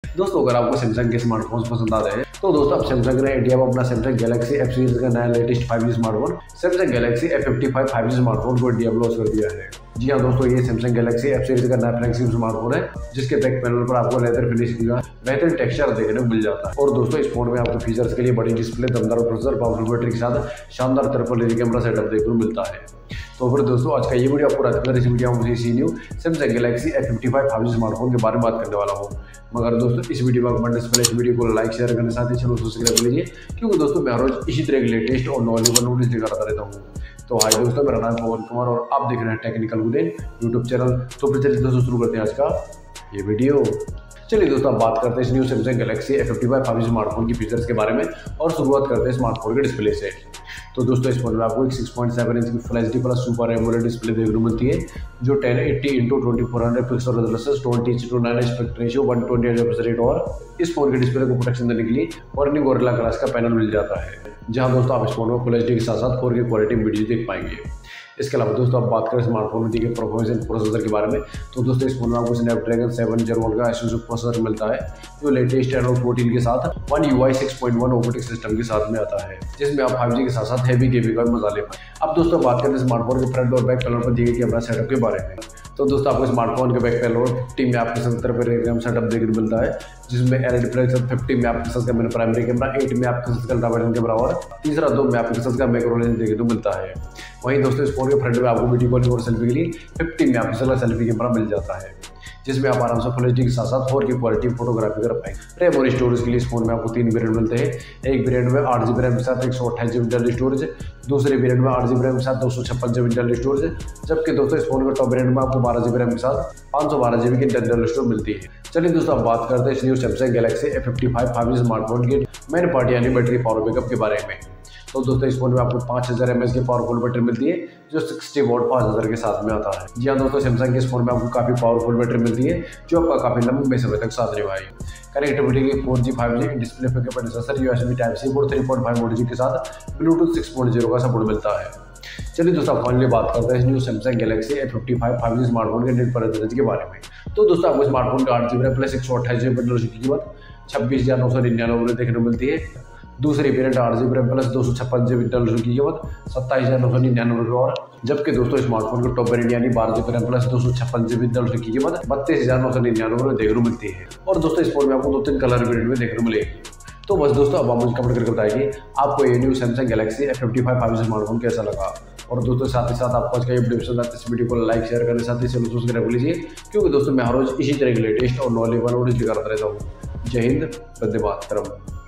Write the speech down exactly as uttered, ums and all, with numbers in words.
दोस्तों अगर आपको सैमसंग के स्मार्टफोन्स पसंद आते हैं तो दोस्तों अब सैमसंग ने इंडिया में अपना सैमसंग गैलेक्सी एफ सीरीज का नया latest five G smartphone Samsung Galaxy F fifty five five G smartphone को इंडिया में लॉन्च कर दिया है। जी हाँ दोस्तों, ये सैमसंग गैलेक्सी एफ सीरीज का नया फ्लैगशिप स्मार्टफोन है जिसके बैक पैनल पर आपको लेदर फिनिशिंग का बेहतरीन टेक्सचर देखने को मिल जाता है। और दोस्तों इस फोन में आपको फीचर्स के लिए बड़ी डिस्प्ले, दमदार प्रोसेसर, पावरफुल बैटरी के साथ शानदार triple H D camera setup देखने को मिलता है। तो फिर दोस्तों आज का ये वीडियो आपको रात इस वीडियो में see new Samsung Galaxy F fifty five five G smartphone के बारे में बात करने वाला हूँ। मगर दोस्तों इस वीडियो में कमेंट्स पहले इस वीडियो को लाइक शेयर करने साथ ही चैनल को सब्सक्राइब कर लीजिए, क्योंकि दोस्तों मैं हर रोज इसी तरह के लेटेस्ट और नॉलेजेबल वीडियोस लेकर आता रहता हूँ। तो हाय दोस्तों, मेरा नाम पवन कुमार और आप देख रहे हैं टेक्निकल गुदेन यूट्यूब चैनल। तो फिर चलिए दोस्तों शुरू करते हैं आज का ये वीडियो। चलिए दोस्तों अब बात करते हैं इस new Samsung Galaxy F fifty five five G smartphone की फीचर्स के बारे में और शुरुआत करते हैं स्मार्टफोन के डिस्प्ले से। तो दोस्तों इस फोन में आपको एक सिक्स पॉइंट सेवन इंच की full H D plus super AMOLED display देखने को मिलती है जो ten eighty into twenty four hundred pixel resolution, twenty to nine aspect ratio, one twenty F rate और इस फोन के डिस्प्ले को प्रोटेक्शन देने के लिए वर्निंग गोरिल्ला ग्लास का पैनल मिल जाता है, जहां दोस्तों आप इस फोन में फुल एच डी के साथ साथ फोर के क्वालिटी वीडियो देख पाएंगे। इसके अलावा दोस्तों अब बात करें स्मार्टफोन में दिए गए परफॉर्मेंस एंड प्रोसेसर के बारे में, तो दोस्तों इस फोन में आपको स्नैपड्रैगन सेवन जीरो वन का एसोसियो प्रोसेसर मिलता है जो लेटेस्ट एंड्रॉइड फोर्टीन के साथ one U I six point one operating system के साथ में आता है, जिसमें आप फाइव जी के साथ साथ हैवी गेमिंग का मजा ले पाए। अब दोस्तों बात करें स्मार्टफोन के फ्रंट और बैक पैनल पर दिए गए कैमरा सेटअप के बारे में, तो दोस्तों आपको स्मार्टफोन के बैक पैनल फिफ्टी मेगापिक्सल पर सेटअप देखने को मिलता है, जिसमें एलईडी फ्लैश फिफ्टी मेगापिक्सल का मेरा प्राइमरी कैमरा, एट मेगापिक्सल का अल्ट्रा कैमरा और तीसरा दो मेगापिक्सल का मैक्रो लेंस देखने को मिलता है। वहीं दोस्तों इस फोन के फ्रंट में आपको वीडियो कॉलिंग और सेल्फी के लिए फिफ्टी मेगापिक्सल का सेल्फी कैमरा मिल जाता है, जिसमें आप आराम से फुल एच डी के साथ साथ फोर की क्वालिटी फोटोग्राफी कर पाएंगे। रैम और स्टोरेज के लिए इस फोन में आपको तीन वेरिएंट मिलते हैं। एक वेरिएंट में आठ जीबी रैम के साथ एक सौ अट्ठाईस जीबी इंटरनल स्टोरेज, दूसरे वेरिएंट में आठ जीबी रैम के साथ दो सौ छप्पन जीबी इंटरनल स्टोरेज, जबकि दोस्तों इस फोन के टॉप वेरिएंट में आपको बारह जीबी रैम के साथ पाँच सौ बारह जीबी की इंटरनल स्टोरेज मिलती है। चलिए दोस्तों अब बात करते हैं इस new Samsung Galaxy F fifty five five G smartphone की मेन पार्ट यानी बैटरी पावर बैकअप के बारे में। तो दोस्तों इस फोन में आपको पाँच हज़ार एम एच की पावरफुल बैटरी मिलती है जो सिक्सटी वॉट पाँच हज़ार के साथ में आता है। जी हाँ दोस्तों, सैमसंग के इस फोन में आपको काफ़ी पावरफुल बैटरी मिलती है जो आपका काफ़ी लंबे समय तक साथ निभाएगी। कनेक्टिविटी के लिए four G five G display के processor USB type C port three point five volt G के साथ ब्लूटूथ सिक्स पॉइंट जीरो का सपोर्ट मिलता है। चलिए दोस्तों फाइनली बात करते हैं इस new Samsung Galaxy F fifty five five G smartphone के नेट प्राइस के बारे में। तो दोस्तों आपको स्मार्टफोन का आठ जीबी प्लस एक सौ अट्ठाईस जीबी की कीमत छब्बीस हज़ार नौ सौ निन्यानवे देखने को मिलती है। दूसरी वेरिएंट आठ जीबी रैम प्लस दो सौ छप्पन जीबी इंटरनल की कीमत सत्ताईस हज़ार नौ सौ निन्यानवे और जबकि दोस्तों स्मार्टफोन के टॉप वेरिएंट यानी बारह जीबी रैम प्लस दो सौ छप्पन जीबी इंटरनल की कीमत बत्तीस हज़ार नौ सौ निन्यानवे में देखने को मिलती है। और दोस्तों इस फोन में आपको दो तीन कलर वेरिएंट में देखने को मिलेगी। तो बस दोस्तों अब आप मुझे कमेंट करके बताइए आपको ये new Samsung Galaxy F fifty five five G smartphone कैसा लगा। और दोस्तों साथ ही साथ आपको आज का ये वीडियो पसंद आता है इस वीडियो को लाइक शेयर करने साथ ही चैनल को सब्सक्राइब कर लीजिए, क्योंकि दोस्तों मैं हर रोज इसी तरह के लेटेस्ट और नॉलेजेबल वीडियो लेकर आता रहता हूँ। जय हिंद, वंदे मातरम।